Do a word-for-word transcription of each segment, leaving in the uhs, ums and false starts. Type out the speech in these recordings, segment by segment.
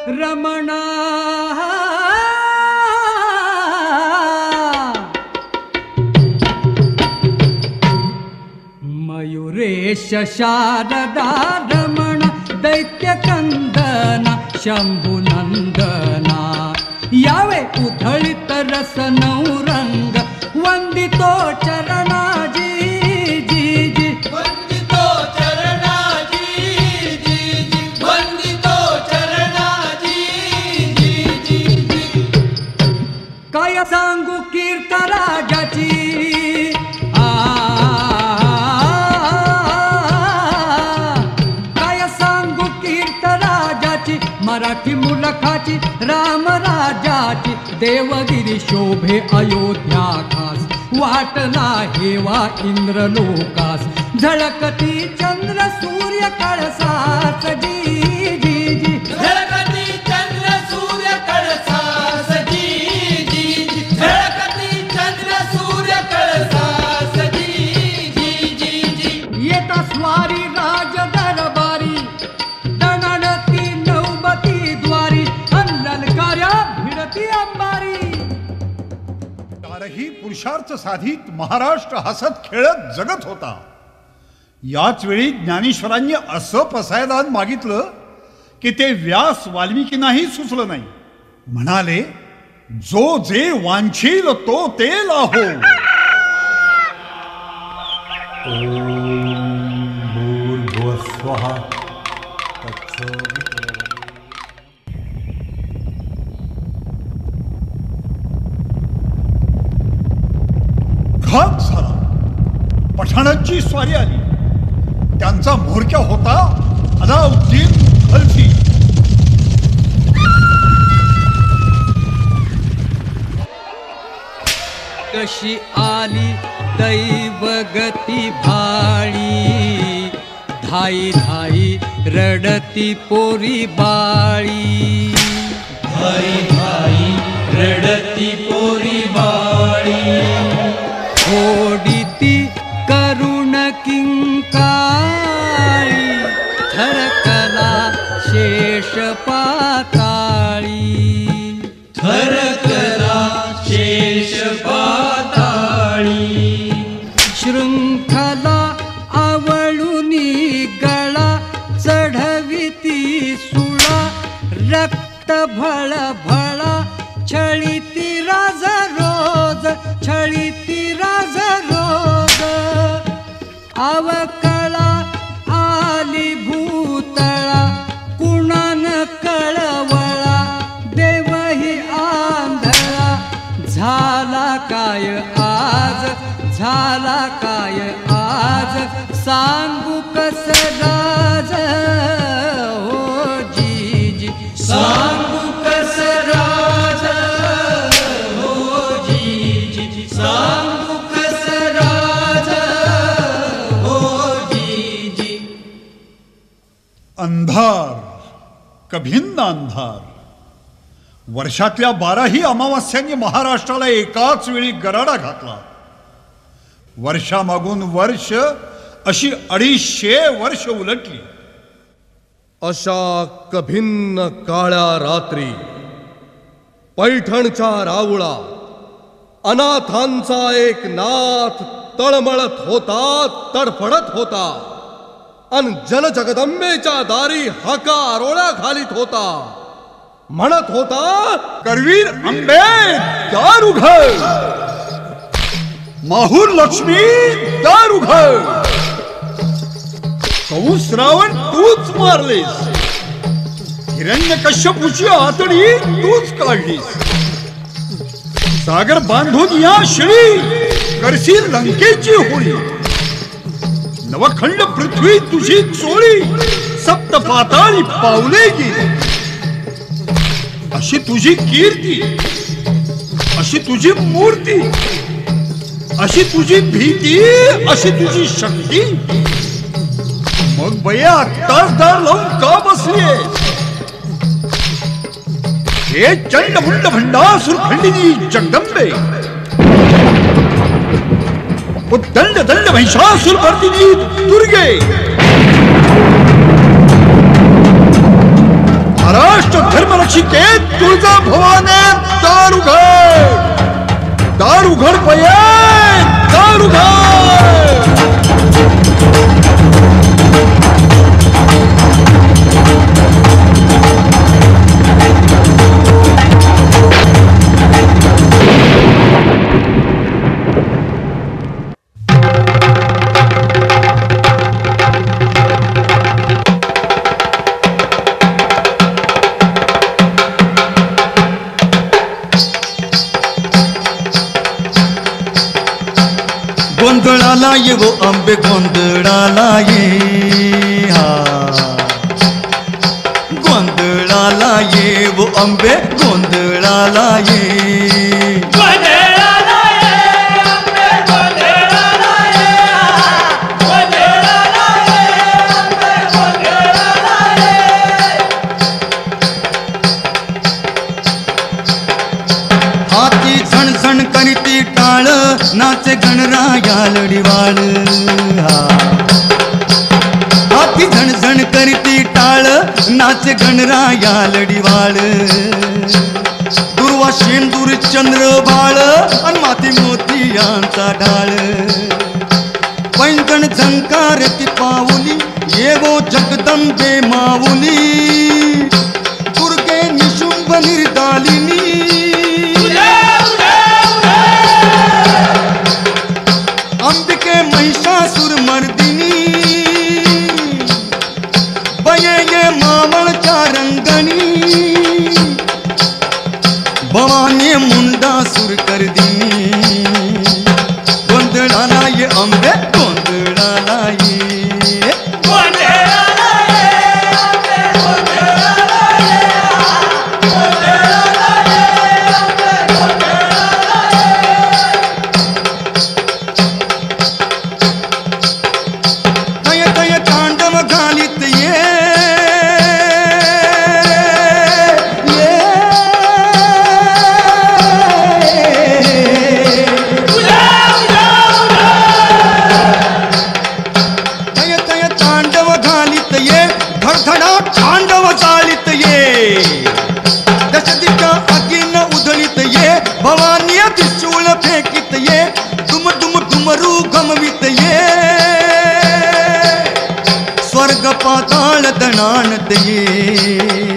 रमणा मयूरेश शारदा रमण दैत्यकंदना शंभुनंदना यावे उधळित रस नौरंग वंदितो चरणाजी जी जी वंदितो चरणाजी जी जी वंदितो चरणाजी जी जी जी काय सांगू कीर्तराजाची आ काय सांगू कीर्तराजाची मराठी मुलखाची रामराजाची देवगिरी शोभे अयोध्या खास वाटला हेवा इंद्रलोकास झळकती चंद्र सूर्य कळसास जी जी जी झळकती चंद्र सूर्य कळसास जी जी जी झळकती चंद्र सूर्य कळसास जी जी जी जी येता स्वारी राज दरबारी दणदती नौबती द्वारी ललकार्या भिडती अंबारी. चारही पुरुषार्थ साधित महाराष्ट्र हसत खेळत जगत होता. याच वेळी ज्ञानेश्वरांनी असं पसायदान मागितलं की ते व्यास वाल्मिकींनाही सुचलं नाही. म्हणाले, जो जे वांछील तो ते लाहो. ओम भूर्भुवस्वः तत्सवितुर्वरेण्यं. घात झाला. पठाणांची स्वारी आली. त्यांचा म्होरक्या होता अलाउद्दीन खलजी. कशी आली दैवगती भाळी धाई धाई रडती पोरी बाळी. धाई धाई रडती पोरी बाळी ओडिती करुण किंकाळी थरकला शेष पाताळी. थरकला शेष पाताळी शृंखला आवळुनी गळा चढविती सुळा रक्त भळ भळा छळीती राज रोज छळीती राज रोज. अवकळा आली भूतळा कुणान कळवळा देवही आंधळा. झाला काय आज झाला काय आज सांगू कस राज हो जी जी सांगू कस राज हो जी जी सांगू कस राज हो जी जी. अंधार कभिन्न अंधार. वर्षातल्या बाराही अमावास्यांनी महाराष्ट्राला एकाच वेळी गराडा घातला. वर्षामागून वर्ष अशी अडीचशे वर्ष उलटली. अशा कभिन्न काळ्या रात्री पैठणच्या राऊळा अनाथांचा एक नाथ तळमळत होता तडफडत होता अन जनजगदंबेच्या दारी हाका आरोळ्या घालीत होता. म्हणत होता, करवीर अंबे दार उघड, माहूर लक्ष्मी दार उघड. कंस रावण तूच मारलीस, हिरण्यकश्यपूची आतडी तूच काढलीस. सागर बांधून या शिळी करशील लंकेची होळी. नवखंड पृथ्वी तुझी चोळी सप्त पाताळी पावले गेली. अशी तुझी कीर्ती, अशी तुझी मूर्ती, अशी तुझी भीती, अशी तुझी शक्ती. मग बया आत्ताच दार लावून का बसलीये? हे चंड मुंड भंडासुर खंडिनी जगदंबे, उद्दंड दंड महिषासुर मर्दिनी दुर्गे, महाराष्ट्र धर्मरक्षिके तुळजा भवाने दार उघड, दार उघड पये, दार उघड. गोंधळाला ये वो आंबे गोंधळाला ये, हा गोंधळाला ये वो आंबे गोंधळाला ये, गोंधळाला ये आंबे गोंधळाला ये, गोंधळाला ये आंबे गोंधळाला ये. हाती झणझण करीती टाळ नाचे गणराया लढीवाळ, हाती झणझण करती टाळ नाचे गणराया लढीवाळ. दुर्वा शेंदूर चंद्र बाळ आणि माती मोतियांचा ढाळ. पैंजण झंकारती पाऊली येवो जगदंबे माऊली, दुर्गे निशुंभ निर्दालिनी. अंबिके महिषासुर मर्दिनी, बये ये मावळच्या रंगणी, भवानी मुंडासुर करदिनी. गोंधळाला ये आंबे गोंधळाला ये, गोंधळाला ये आंबे गोंधळाला ये, गोंधळाला ये आंबे गोंधळाला ये. तय तांडव घालित ये, ये तय तय तांडव घालित ये, धडधडा तांडव चालित ये. दश दिशा अगिन उधळीत ये, भवानी त्रिशूळ फेकीत ये, दुम दुम डुमरू गमवित ये. स्वर्ग पाताळ दणाणत ये,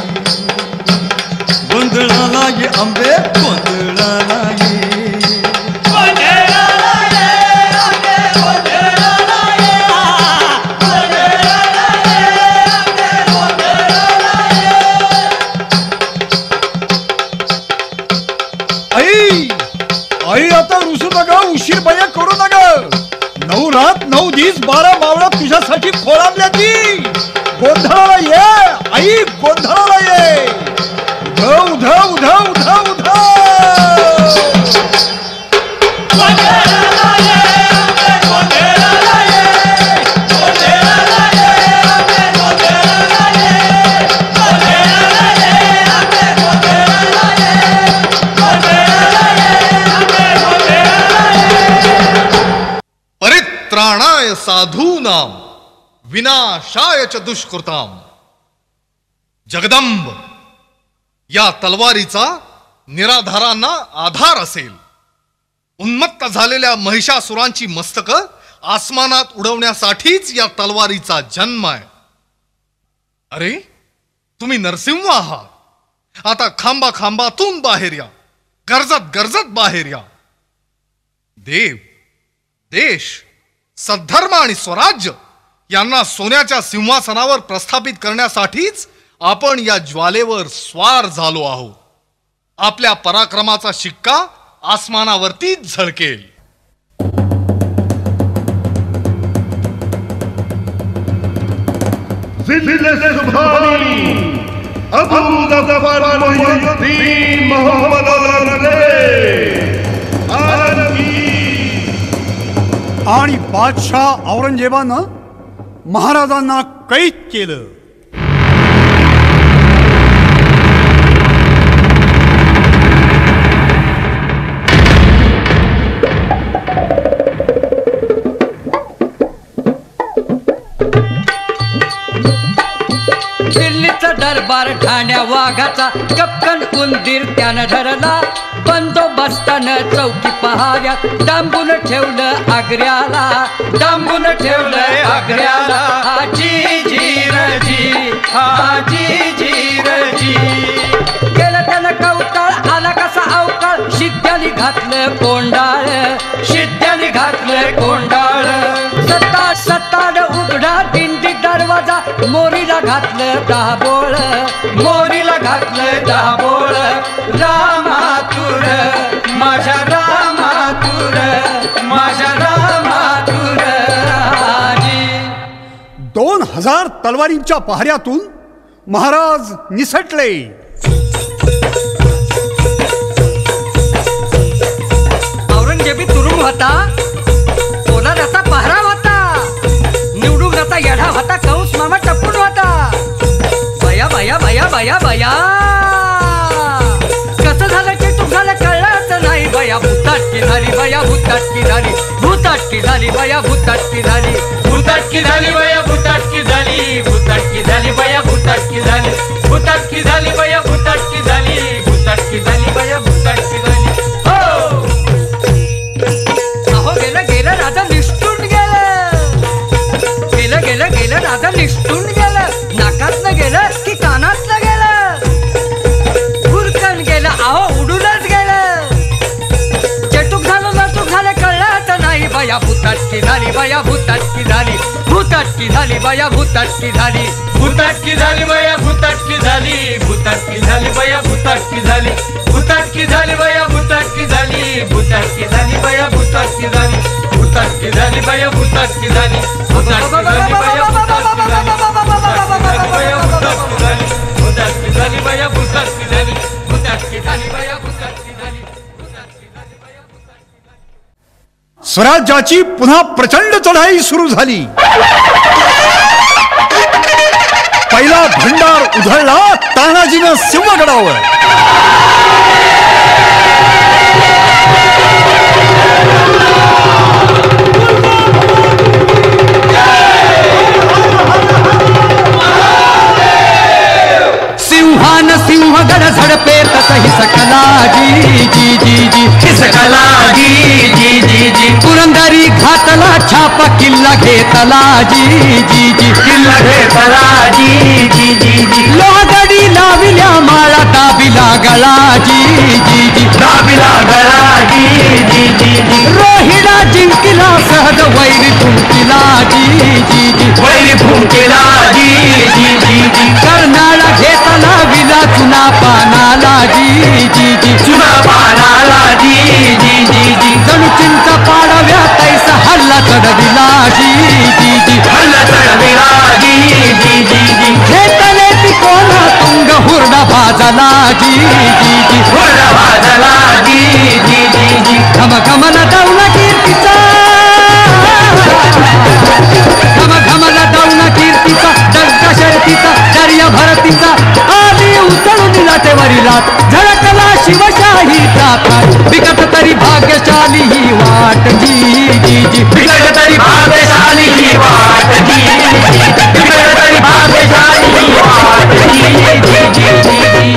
गोंधळाला ये आंबे गोंधळाला ये, गोंधळाला ये आंबे गोंधळाला ये, गोंधळाला ये आंबे गोंधळाला ये. आई आई आता रुसू नका, उशीर बया करू नका. नऊ रात नऊ दिस बारा मावळा तुझ्यासाठी खोळांबल्या ती. गोंधळाला ये आई, गोंधळाला ये. उध उध उध उध उध. गोंधळाला ये आंबे गोंधळाला ये, गोंधळाला ये आंबे गोंधळाला ये, गोंधळाला ये आंबे गोंधळाला ये, गोंधळाला ये आंबे गोंधळाला ये. परित्राणाय साधूनाम विनाशाय च दुष्कृताम. जगदंब या तलवारीचा निराधारांना आधार असेल. उन्मत्त झालेल्या महिषासुरांची मस्तक आसमानात उडवण्यासाठीच या तलवारीचा जन्म आहे. अरे तुम्ही नरसिंह आहात, आता खांबा खांबातून बाहेर या, गरजत गरजत बाहेर या. देव, देश, सद्धर्म आणि स्वराज्य यांना सोन्याच्या सिंहासनावर प्रस्थापित करण्यासाठीच आपण या ज्वालेवर स्वार झालो आहोत. आपल्या पराक्रमाचा शिक्का आसमानावरतीच झळकेल. आणि बादशाह औरंगजेबानं महाराजांना कैद केलं. दिल्ली राणीचा दरबार ठाण्या वाघाचा कपकन उंदीर त्यानं धरला बंदोबस्तानं चौकी पहाव्या डांबून ठेवलं आग्र्याला डांबून ठेवलं आग्र्याला हाजी जीरजी हाजी जीरजी गेलं त्यानं कवकाळ आला कसा अवकाळ शिद्याने घातलं कोंडाळ शिद्याने घातलं कोंडाळ सत्ता सत्ताड उघडा दिंडी दरवाजा मोरीला घातलं दाबोळ मोरीला घातलं दाबोळ रामातुर माझ्या रामातुर माझ्या रामातुर दोन हजार तलवारींच्या पहाऱ्यातून महाराज निसटले. औरंगजेबी तुरुंग होता पोलादाचा पहरा होता निवडुंगाचा येढा होता कंस मामा टपून होता बया बया बया बया बया कसं झालं की तू झालं कळलंच नाही बया भूताटकी झाली बया भूताटकी झाली भूताटकी झाली बया भूताटकी झाली भूताटकी झाली बया भूताटकी झाली भूताटकी झाली बया भूताटकी झाली भूताटकी झाली बया भूताटकी झाली भूताटकी झाली बया भूताटकी झाली. हो अहो गेलं गेलं राजा निष्ठून गेलं गेलं गेलं गेलं राजा निष्ठून गेलं नाकातनं गेलं की कानातनं गेलं भुरकन गेलं अहो उडूनच गेलं चटूक झालं लटूक झालं कळलं नाही बया भूताटकी झाली बया भूताटकी झाली भूताटकी झाली बया भूताटकी झाली भूताटकी झाली बया भूताटकी झाली भूताटकी झाली बया भूताटकी झाली भूताटकी झाली बया भूताटकी झाली भूताटकी झाली बया भूताटकी झाली भूताटकी झाली बया भूताटकी झाली भूताटकी झाली बया भूताटकी झाली भूताटकी झाली बया भूताटकी झाली भूताटकी झाली बया भूताटकी झाली. स्वराज्याची पुन्हा प्रचंड चढाई सुरू झाली. पहिला भंडार उधळला तानाजीनं सिंहगडावर. सिंहान सिंहगड झडपे तसही सकला जी जी जी जी सकला जी जी जी जी पुरंदरी घातला छापा किल्ला घेतला जी जी जी किल्ला घेतला जी जी जी जी लोहगडी लाविल्या माळा दाबिला गळा जी जी जी दाबिला गळा जी जी जी जी रोहिडा जिंकिला सहज वैरी फुंकिला जी जी जी वैरी फुंकिला जी जी जी जी कर्नाळा घेतला विला चुना पानाला जी जी जी चुना पानाला जी जी जी जी जणू चिंचा पाडव्या तैसा हल्ला चढविला जी जी जी हल्ला चढविला जी जी जी जी घेतले तिकोना तुंग हुरडा भाजला जी जी जी हुरडा भाजला जी जी जी जी घम घमला दावला कीर्तीचा घम घमला दावला कीर्तीचा डंका शर्तीचा दर्या भरतीचा आली उचलून लाटेवरीला झळकला शिवशाहीचा थाट बिकट तरी भाग्यशाली ही वाट जी जी जी बिकट तरी भाग्यशाली ही वाट जी बिकट तरी भाग्यशाली ही वाट जी जी जी जी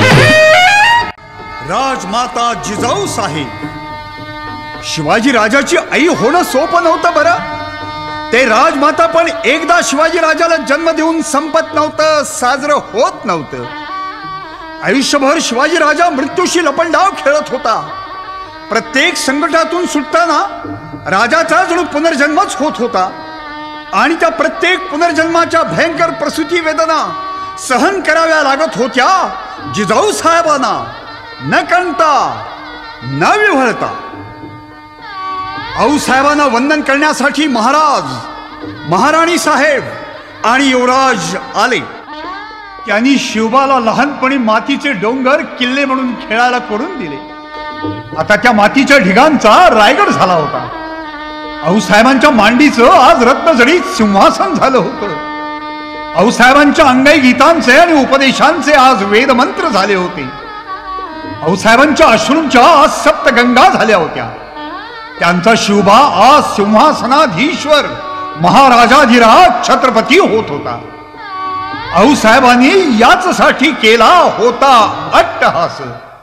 राजमाता जिजाऊ साहेब शिवाजी राजाची आई होणं सोपं नव्हतं बरं. ते राजमाता पण एकदा शिवाजी राजाला जन्म देऊन संपत नव्हतं साजरं होत नव्हतं. आयुष्यभर शिवाजी राजा मृत्यूशी लपंडाव खेळत होता. प्रत्येक संकटातून सुटताना राजाचा जणू पुनर्जन्मच होत होता आणि त्या प्रत्येक पुनर्जन्माच्या भयंकर प्रसूती वेदना सहन कराव्या लागत होत्या जिजाऊ साहेबांना न कणता न विव्हळता. आऊसाहेबांना वंदन करण्यासाठी महाराज महाराणी साहेब आणि युवराज आले. त्यांनी शिवबाला लहानपणी मातीचे डोंगर किल्ले म्हणून खेळायला करून दिले. आता त्या मातीच्या ढिगांचा रायगड झाला होता. आऊसाहेबांच्या मांडीचं आज रत्नजडीत सिंहासन झालं होतं. आऊसाहेबांच्या अंगाई गीतांचे आणि उपदेशांचे आज वेदमंत्र झाले होते. आऊसाहेबांच्या अश्रूंच्या आज सप्तगंगा झाल्या होत्या. त्यांचा शिवबा आज सिंहासनाधीश्वर महाराजाधिराज छत्रपती होत होता. आऊसाहेबांनी याच साठी केला होता अट्टहास.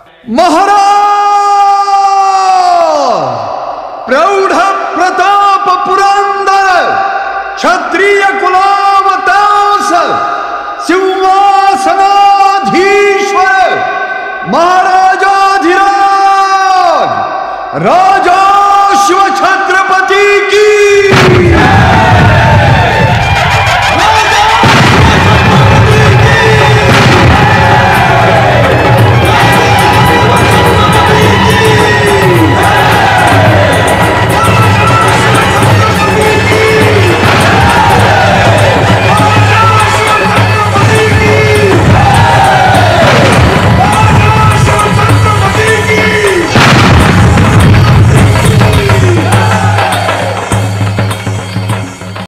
महाराज प्रौढ प्रताप पुरंदर क्षत्रिय कुलावतांस सिंहासनाधीश्वर महाराजाधिराज राजा शिवछत्र